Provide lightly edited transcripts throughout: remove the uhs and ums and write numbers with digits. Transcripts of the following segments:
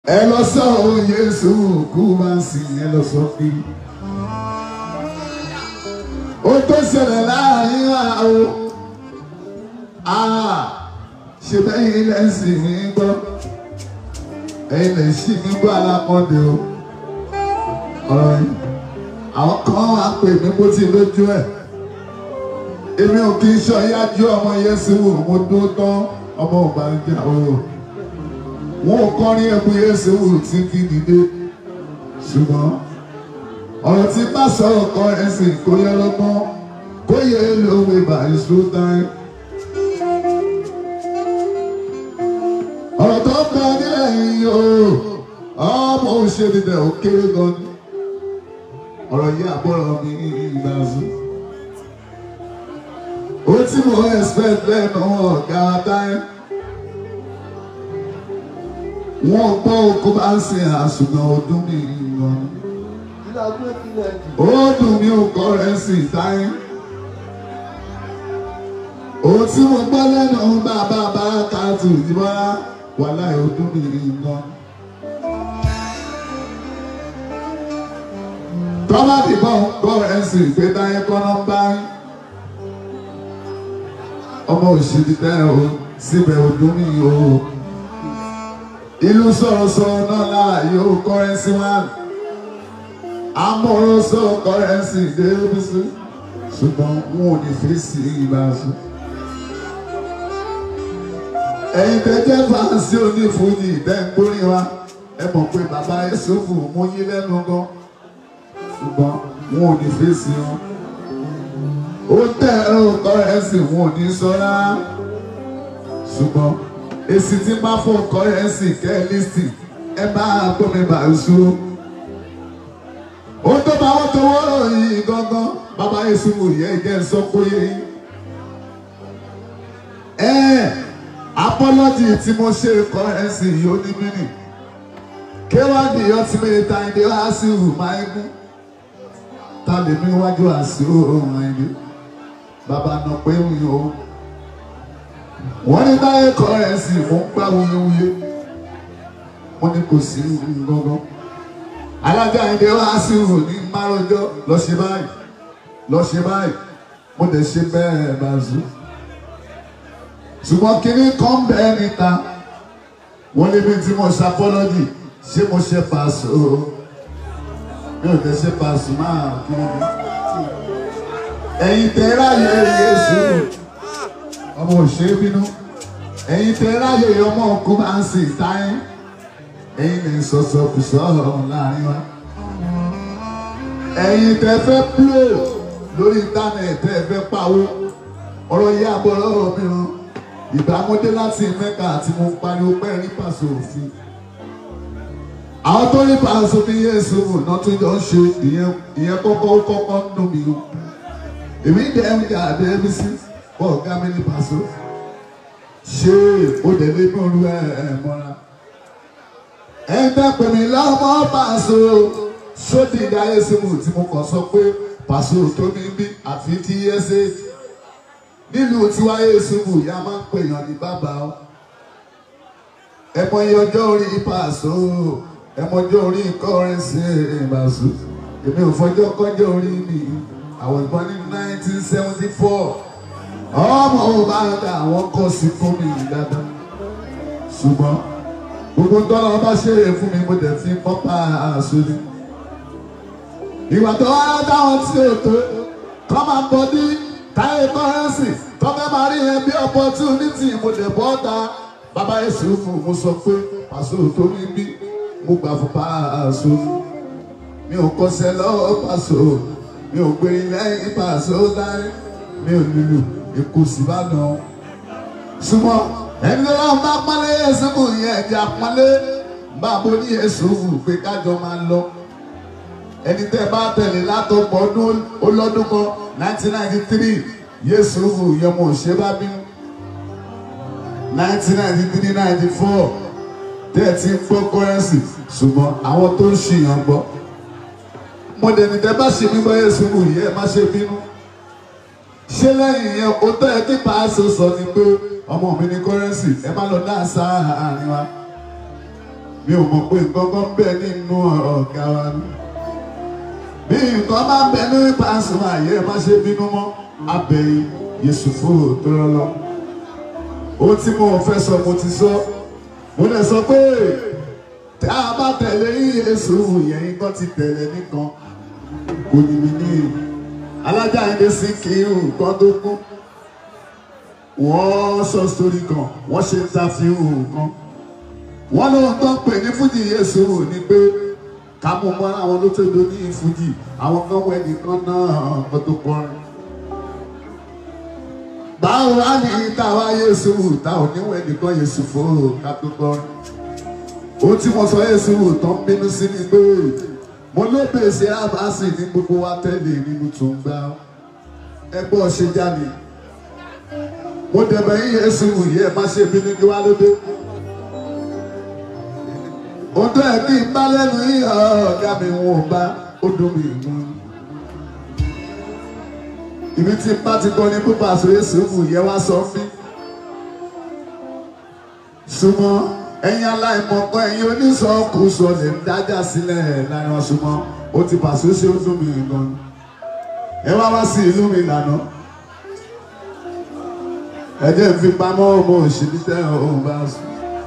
ẹ lọ sọ Jésù kú máa ń sìn ẹ lọ sọ pé ó tó ṣẹlẹ̀ láàrin wa o ṣe bẹ́yìn ilẹ̀ sì mí gbọ́ ẹ̀yin lè ṣì mí gbọ́ alákọ̀ọ́dẹ o ọ̀rọ̀ yìí àwọn kan wá pè mí bó ti lójú ẹ̀ èmi ò kì í ṣọ yájú ọmọ Jésù mo dúró tán ọmọ ògbàlejò o wọn ò kọrin ẹkùn Jésù tí kì í dìde ṣùgbọ́n ọ̀rọ̀ tí bá sọ̀rọ̀ kọ ẹ̀sìn kó yẹ lọ́gbọ́n kó yẹ lówe báyìí sótáì. ọ̀rọ̀ tó kọ nílẹ̀ yìí o ọmọ òṣèlú dẹ̀ ó kéré gan ni ọ̀rọ̀ yìí àbọ̀rọ̀ mi ìgbà zù. ó tí mo expect lẹ́nu ọ̀gá táyé wọ́n gbọ́ oko bá ń sin àṣùgbọ́n ọdún mi gan ni. ó dùn mí ò kọ́ rẹ̀ sí táyé. ó tí mo gbọ́ lẹ́nu bàbá Bárakàtù ìdíbọ́lá wàláhì ọdún mi gan. tọ́lá dìbọn kọ́ rẹ̀ sí pé táyé kọ́nà ń bá rí. ọmọ òṣèlú tẹ́ o síbẹ̀ ọdún mi o. ìlú sọ̀rọ̀sọ̀rọ̀ náà láàyè ó kọ́rẹ́nsì wá. amọ̀rọ̀ sọ̀rọ̀ kọ́rẹ́nsì débísí ṣùgbọ́n wọn ò ní fèsì ìbáṣu. ẹ̀yin tẹ́jẹ́ fàásì onífújì ìdẹ́gbórí wa ẹ mọ̀ pé bàbá Yẹ́sùfù mú yín lẹ́nu gan ṣùgbọ́n wọn ò ní fèsì wọn. ó tẹ̀ ẹ̀rọ kọ́rẹ́nsì wọn ò ní sọ́ra ṣùgbọ́n èsì tí bá fún kọ́rẹ́nsì kẹ́lísì ẹ bá gbọ́mi bàṣú. ó tó bá wọ́n tó wọ́rọ̀ yìí gangan bàbá Yẹ́sùfù yẹ jẹ́ sọ́kóyè yìí. apọ́lọ́jì tí mo ṣe kọ́rẹ́nsì yìí ó ní mínì kéwàdì ọtí mẹ́ta ìdí wá sí ìhùmá ẹ̀gún ta lè mí wájú àṣì òòrùn ẹ̀gún bàbá nà pé mi ò. wọ́n ní táyé kọ́rẹ́nsì mo ń gbá wuyewuye wọ́n ní kò sí gangan alájà ìdí wá sí ìhùn ní márọjọ́ lọ ṣe báyìí mo dẹ̀ ṣe bẹ́ẹ̀ bàzú. ṣùgbọ́n kínní kan bẹ́ẹ̀ níta wọ́n lé mi tí mo ṣàpọ́lọ́jì ṣé mo ṣe pàṣọ mi ò tẹ́ ṣe pàṣọ máa kí ni ẹ̀yin tẹ́ ráyè Jésù ọmọ òṣèré bínú ẹ̀yin tẹ́ ráyè ọmọ òkú máa ń sìn táyé ẹ̀yin lè sọ̀sọ̀ kù sọ̀rọ̀ láàrin wa ẹ̀yin tẹ́ fẹ́ plé lórí íńtánẹ̀tì tẹ́ fẹ́ pawó ọ̀rọ̀ yìí àbọ̀ lọ́rọ̀ mìíràn ìbámọ́dé láti Mẹ́kà àti mo pariwo pẹ́ rí pàṣẹ òfin. àwọn tó rí pàṣẹ ní Jésù náà tó jọ ń ṣe ìyẹn kọ́kọ́ ń dùn mí o. èmi dẹ̀ ń jà débi sí ọ̀gá mi ní pàṣẹ. ṣé o dẹ̀ lé bọ́ọ̀lù ẹ̀ mọ́ra. ẹ ń dẹ́pẹ̀ mi lọ́mọ pàṣẹ sódì ìdá Jésù tí mo kàn sọ pé pàṣẹ tó mi bí àfi tí yẹ́sẹ̀. nílùú tiwa Jésù ìyá máa ń pèèyàn ní bàbá o. ẹ mọ iye ọjọ́ orí pàṣẹ ẹ mọ ọjọ́ orí kọ́rẹ́nsì ìbàṣù èmi ò fọjọ́ kọjọ́ orí mi I was born in 1974 ọmọ ọba ọ̀dà àwọn kọ́ sí fún mi dáadáa ṣùgbọ́n gbogbo tọ́lá ọba ṣeré fún mi mo dẹ̀ fi pọ́pá àṣírí. ìwà tó wá dáwọn tí ò tó kọ́ máa bọ́ ní táyé kọ́rẹ́nsì tọ́fẹ́ máa rí yẹn bí opportunity mo dẹ̀ bọ́ ta bàbá Yẹ́sùfù mo sọ pé pàṣẹ tó ní bí mo gbà fún pàṣẹ mi ò kọsẹ̀ lọ́wọ́ pàṣẹ mi ò gbé lẹ́yìn pàṣẹ dárí mi ò lùlù èkó sí Ìbàdàn. ṣùgbọ́n ẹni tó wọ́n bá pọ́nlé Yẹ́sùfù yẹn ẹ̀jẹ̀ àpọ́nlé bàbá ní Yẹ́sùfù pé kájọ máa lọ. ẹni tẹ́ bá tẹ̀lé látọ̀pọ̀ ọdún olọ́dún kan 1993 Yẹ́sùfù yẹn mo ṣe bá bínú 1993-94 tẹ́ẹ̀tì ń gbọ́ kọ́rẹ́nsì ṣùgbọ́n àwọn tó ń ṣìyàn gbọ́. mo dẹ̀ ní tẹ́ bá ṣe mí gbọ́ Yẹ́sùfù yẹ má ṣe bínú. ṣé lẹ́yìn yẹn o tẹ́ ẹ kí pàṣẹ sọ ni pé ọmọ mi ní kọ́rẹ́nsì ẹ má lọ dá sáà àárín wa. mi ò mọ̀ pé nǹkan kan bẹ nínú ọ̀gá wa ni. Bí nǹkan bá bẹ ní Pasuma Taye má ṣe bínú mọ́ abẹ́yìn Yusufu tó lọ́lọ́. Ohun tí mo fẹ́ sọ mo ti sọ. Mo lè sọ pé tí a bá tẹ̀lé Yéṣu yẹn nǹkan ti tẹ̀lé nìkan. Kò ní mi ní alájà ilé sí kí nǹkan tó kú. Wọ́n sọ sórí kan, wọ́n ṣe ṣàfihàn kan. Wọ́n ló ń tọ́ pè ní fuji Yéṣu ní pé ká mú mọ́ àwọn ló tó do ní fuji. Àwọn kan wẹ̀ nìkan náà kó tó kọrin. Báwo wá ní táwa Yéṣu tá ò níwẹ̀ nìkan Yéṣu fò ká tó kọrin. Ohun tí mo sọ Yéṣu tán bínú sí ni pé mo ló pèsè àbáṣe ní gbogbo wa tẹ́lẹ̀ nínú tó ń gbá. Ẹgbọ́n ṣe jáde. Mo dẹ̀bẹ̀ yín Yéṣu yẹ má ṣe bínú kí wá lóde. Ọdún ẹ̀ kí n bá lẹ́nu yín ọ̀gá mi wọn bá ó dùn mí mú. Ibi tí bá ti gbọ́ ní pípa àṣọ Yéṣu yẹ wá sọ fí. Súnmọ́ ẹ̀yin aláìmọ̀kọ́ ẹ̀yin oníṣọ́kùsọ lè ń dájà sílẹ̀ láàrin wọn súnmọ́ ó ti pàṣẹ ṣe ó dùn mí gan. Ẹ wá sí ìlú mi lànà. Ẹ jẹ́ fi pamọ́ ọmọ òṣèlú tẹ́ ọ̀hún bá sùn.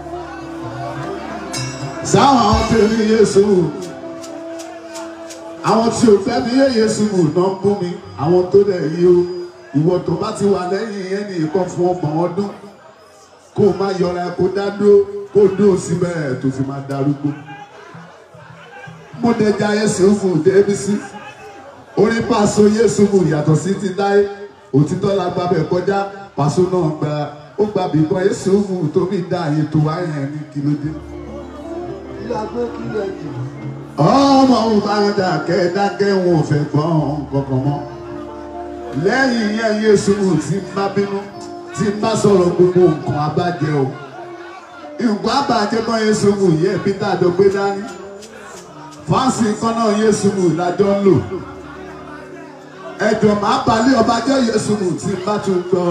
Sáwọn àwọn tí ò ní Yéṣu, àwọn tí ò fẹ́ mi yé Yéṣu náà ń bú mi, àwọn tó dẹ̀ yí o, ìwọ tó bá ti wà lẹ́yìn ẹni ìkan fún ọgbọ̀n ọdún, kó o má yọra kó dá dúró, kó o dúró síbẹ̀ tó fi máa darúgbó. Mo dẹja Yéṣu débi sí, orí Paso Yéṣu yàtọ̀ sí ti Táyé, òtítọ́ la gbàbẹ̀ kọjá, Paso náà ó gba bìbọn Yéṣu tó fi dá àyè tó wáyé ní kílódé. Ọmọ òbáradà kẹ́ẹ̀dákẹ́ wọn ò fẹ́ gbọ́n kankan mọ́. Lẹ́yìn yẹn Yéṣu tí ń bá bínú, tí ń bá sọ̀rọ̀ gbogbo nǹkan abájẹ o. Nǹkan abájẹ kan Yéṣu yẹ Peter àjọgbé dání. Fáǹsì kan náà Yéṣu lájọ ń lò. Ẹ̀jọ̀ máa balẹ̀ ọba jẹ́ Yéṣu tí ń bá tún gbọ́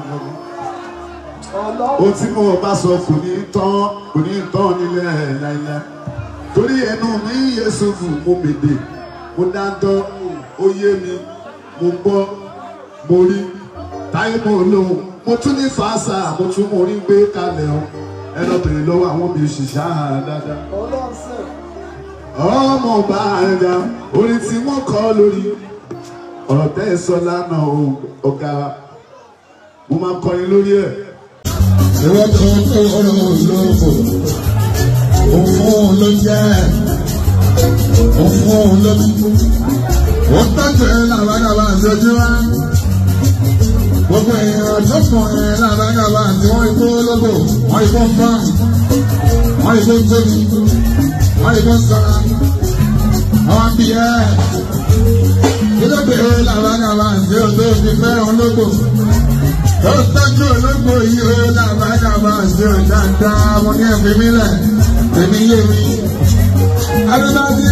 ohun tí mo bá sọ kò ní tán nílẹ̀ láíláí. Torí ẹnu mi Yéṣu mo mèdè, mo dáńtọ́, ó yé mi, mo gbọ́, mo rí, Táyé mo lóhùn, mo tún ní fàásà, mo tún mo rí gbé kalẹ̀ o. Ẹ lọ bèrè lọ́wọ́ àwọn mi òṣìṣẹ́ dáadáa. Ọmọ ọba àrẹ̀dá, orin tí wọ́n kọ́ lórí ọ̀rọ̀ tẹ́ ẹ sọ lánàá ọ̀gá, mo máa kọrin lórí ẹ̀. Ìwọ́n tó ń tó ọ̀rọ̀ olóòfò, òun ló jẹ́, òun ló kú. Wọ́n tọ́jú ẹ làbágàbà àti ojú wa. Gbogbo èèyàn tó fún ẹ làbágàbà àti wọ́n ikú ológbò, wọ́n ikú fún, wọ́n ikú tóbi, wọ́n ikú sọ́ra. Àwọn bí ẹ, olóògbé làbágàbà àti odò fi fẹ́ràn ológbò. Ó tọ́jú ológbò yìí ó làbágàbà àti òdáadáa, mo ní ẹ̀mí mílẹ̀, èmi yé mi. Adúláàdì,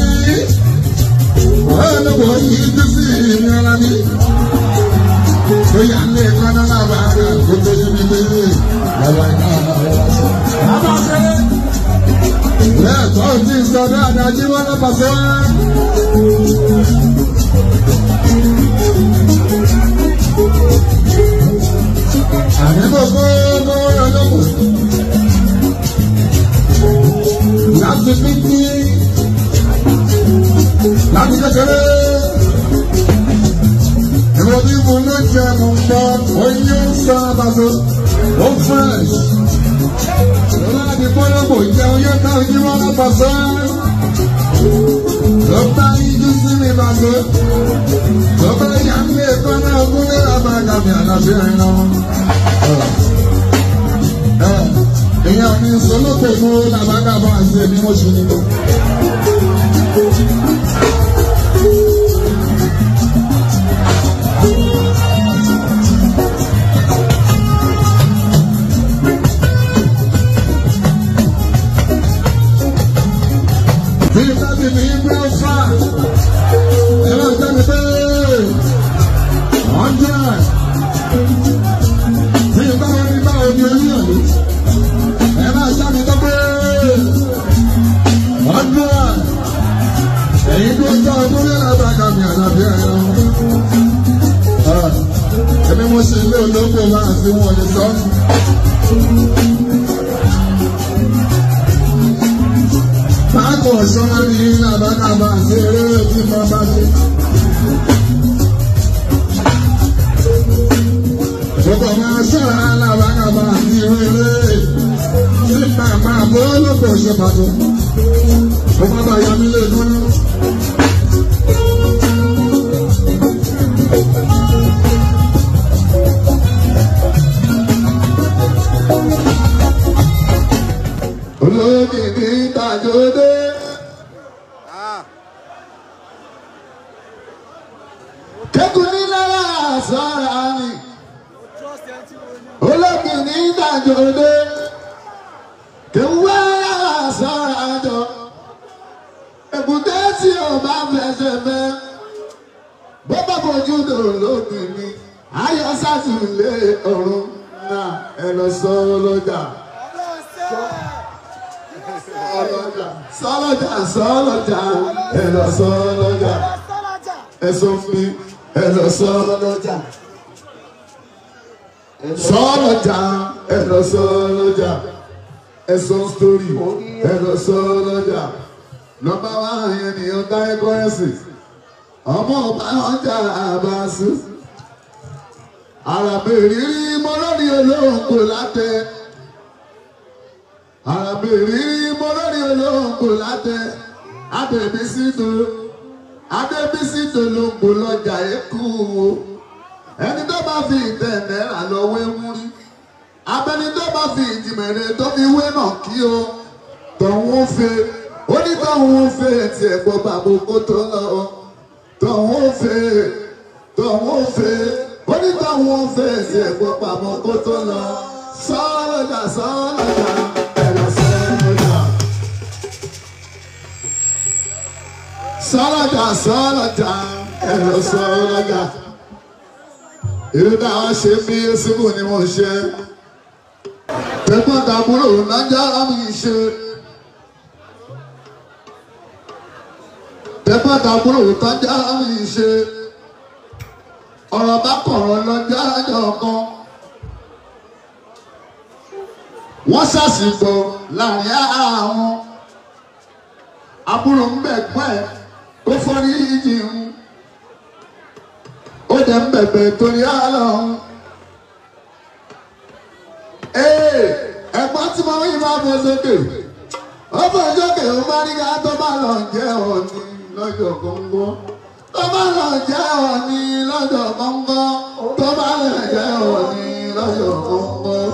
ológbò yìí tó sì ní ọlá mi. Ó yà ń lé kọ́nà làbágà kó tó yé mi lé làbágà. Lẹ́ẹ̀kọ́ tí ń sọ dáadáa jí wọ́n lọ́ pàṣẹ wá. Àdébòbò ológbò láti pípí láti kékeré ìwọ bí mo ló jẹ mo ń bọ oyin ń sọ àbàzọ ó fresh láti polówó jẹ oyin náà yí wọn lábàzọ ló bá yíjú sí mi bàzọ ló bá yà ń lé ẹ̀kọ́ náà gúnlé àbàgà mi àlàfíà iná. Èèyàn mi sọlọ́pọ̀ mú làbágàbọ̀ àti èmi mo ṣe nínú. Bí tábì mi gbé fà, ẹ̀rọ ìjọba pé 100. Bí báwo ni báwo ni oníyàn ló? Ẹ máa sábì tó pé ìjọ ọdún ní àbájá mi àdàbí ẹ̀rọ. Ẹni mo ṣe ilé olóko máa fi wọn lè sọ. Báàkù ọ̀ṣọ́nà ní àbájá máa ṣe eré tí mo bá ṣe. Gbogbo máa ṣọ́ra alábàákà máa fi eré. Nípa máa bọ́ lóko ṣe pàtó. Mo máa bá yọ nílé dúró. Olókìkí tàjọ́dé. Kékun ní lára sọ́ra ni. Olókìkí tàjọ́dé. Kéwàá sọ́ra jọ. Èbúté tí o bá fẹsẹ̀ mẹ́. Bó bá fojú tó lókìkí. Ayọ̀ sátúlé ọ̀run náà ẹ lọ sọ lọ́jà. Sọ́lọ́jà, ẹ lọ sọ́lọ́jà. Ẹ sọ fún mi, ẹ lọ sọ́lọ́jà. Sọ́lọ́jà, ẹ lọ sọ́lọ́jà. Ẹ sọ sítórì, ẹ lọ sọ́lọ́jà. Nọ́mbà wá yẹn ni ọ̀gá ẹ̀kọ́ ẹ̀sìn. Ọmọ ọba ọjà àbáṣú. Àràbèrírí mọ́lọ́rí olóńgbò látẹ. Àràbèrírí mọ́lọ́rí olóńgbò látẹ. Adébísítò ló ń gbò lọ́jà ẹ̀kú o. Ẹni tó bá fi ìtẹ̀ náírà lọ wé múrí. Abẹni tó bá fi ìjìmẹ̀rẹ̀ tó fi wé náà kí o. Tọ̀hún fẹ́, ó ní tọ̀hún fẹ́ tí ẹ̀gbọ́n bàbá kó tó lọ. Tọ̀hún fẹ́, ó ní tọ̀hún fẹ́ tí ẹ̀gbọ́n bàbá kó tó lọ. Sọ́lọ́jà, ẹ̀rọ sọ́lọ́jà. Sọ́lọ́jà, ẹ̀rọ sọ́lọ́jà. Irú náà ṣe bí síbò ni mo ṣe. Tẹ̀gbọ́n tàbúrò nájà mi ṣe. Tẹ̀gbọ́n tàbúrò nájà mi ṣe. Ọ̀rọ̀ bá kọ̀rọ̀ lọ́jà àjọ kan. Wọ́n ṣàṣìgbò láàrin àwọn. Àbúrò ń bẹ̀gbọ́n ẹ̀ kó fọ́rí ìjì ń. Ó jẹ́ ń bẹ̀bẹ̀ torí àlọ́hún. Ẹ̀gbọ́n tí mo rí máa bọ́ sókè. Ó bọ̀ sókè ó bá rí ká tó bá lọ jẹ́ òní lọ́jọ́ gbọ́ngbọ́n. Tó bá lọ jẹ́ òní lọ́jọ́ gbọ́ngbọ́n. Tó bá lọ jẹ́ òní lọ́jọ́ gbọ́ngbọ́n.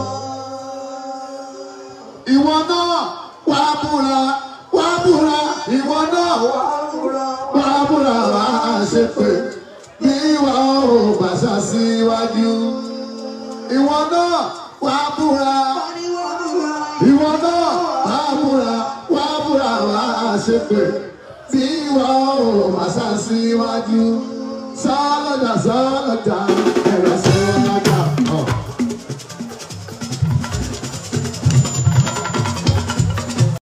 Ìwọ náà wá búra, ìwọ náà wá búra wá ṣe pé. Bí wà ó bàṣà síwájú. Ìwọ náà wá búra. Ìwọ náà wá búra wá ṣe pé. Bí wà ó bàṣà síwájú. Sọ́lọ́jà, ẹ̀rọ sọ́lọ́jà.